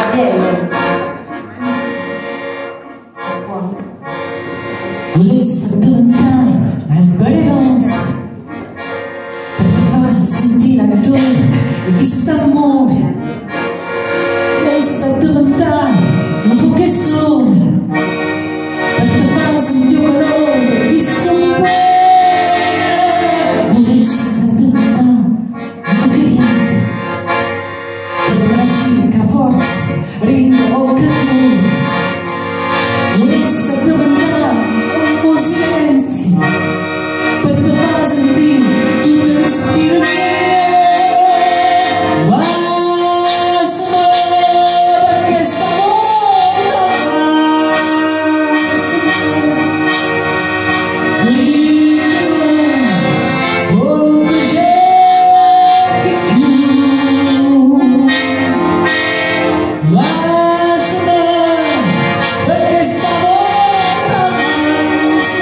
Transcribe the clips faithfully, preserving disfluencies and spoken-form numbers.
Volesse addormentare nel balenoso per te far sentire il dolore di chi sta amore. Volesse addormentare un po' che sole per te far sentire il calore di chi sta amore. Volesse addormentare un po' che niente per trasire che forza rende o cattura. Volesse addormentare un po' silenzio per te far sentire tutto il respiro mio. Basta perché stavolta basta. Guidami, volonté cerchi più. Basta perché stavolta basta.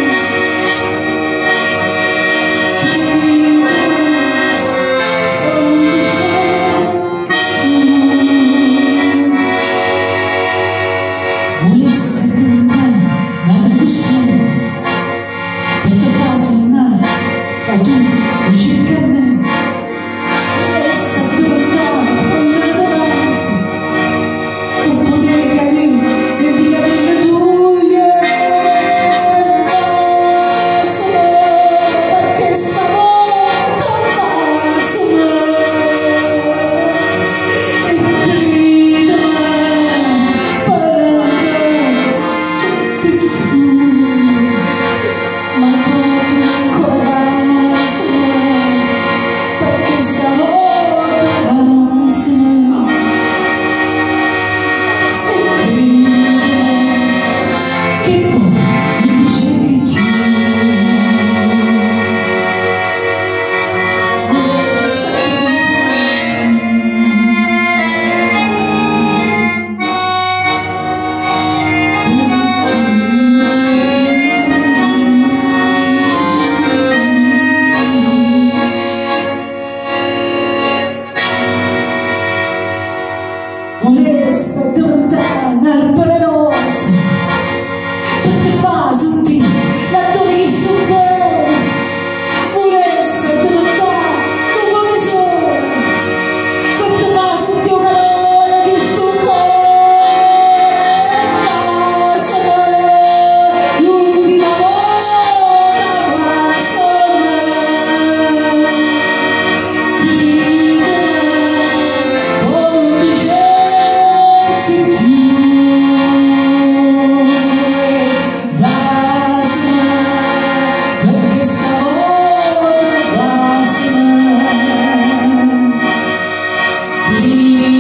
Volesse tentare, ma tanto solo per te far suonare che tu mi cerchi a me. Volesse tentare con le danze un po' di carino e di capire tu. Basta perché stavolta basta. E gridami parole cerchi più. Ma tu ancora basta perché stavolta basta. E gridami che poi mi cerchi più. Volesse Volesse addormentare nel balenoso per te far sentire la tua stupore. Volesse addormentare un po' di sole per te far sentire un calore di sto cuore. Basta l'ultima volta, basta. Gridami, volonté cerchi più. Basta perché stavolta basta.